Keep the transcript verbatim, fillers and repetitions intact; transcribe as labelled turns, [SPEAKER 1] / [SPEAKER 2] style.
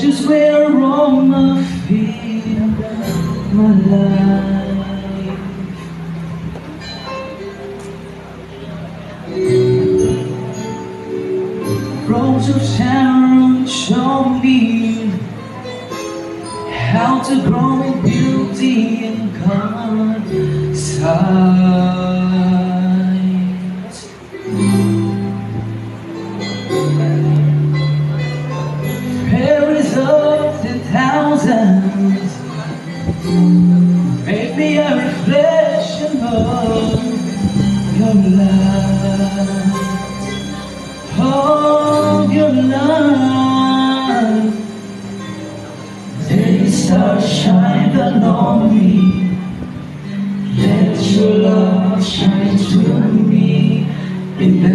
[SPEAKER 1] just where all my fear, my life. Rose of Sharon show me how to grow in beauty in God's sight. Fairies of the thousands make me a reflection of your light, of your light. Daystar shine on me, let your love shine through me in the